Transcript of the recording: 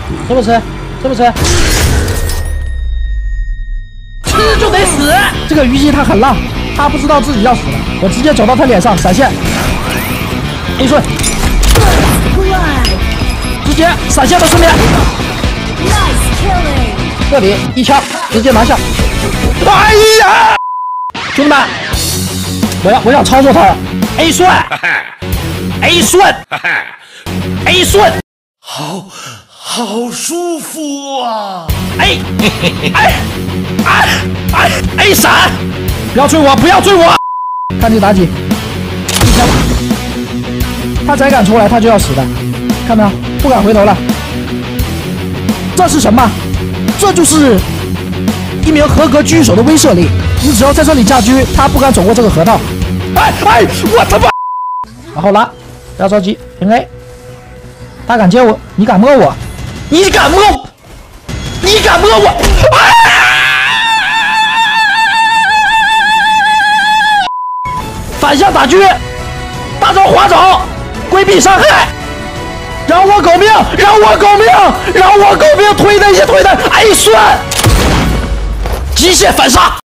是不是？是不是？吃就得死！这个虞姬他很浪，他不知道自己要死了，我直接走到他脸上闪现 ，A 顺，直接闪现到身边，这里一枪直接拿下。哎呀，兄弟们，我想操作他 ，A 顺 ，A 顺 ，A 顺， 好舒服啊！ 哎闪！不要追我，不要追我！看你妲己，一枪，他再敢出来，他就要死的，看到没有？不敢回头了。这是什么？这就是一名合格狙击手的威慑力。你只要在这里架狙，他不敢走过这个河道。我他妈！然后拉，不要着急，平 A。他敢接我，你敢摸我？你敢摸我？你敢摸我？反向打狙，大招滑走，规避伤害，让我狗命，让我狗命，让我狗命，推的一些推的，哎顺，极限反杀。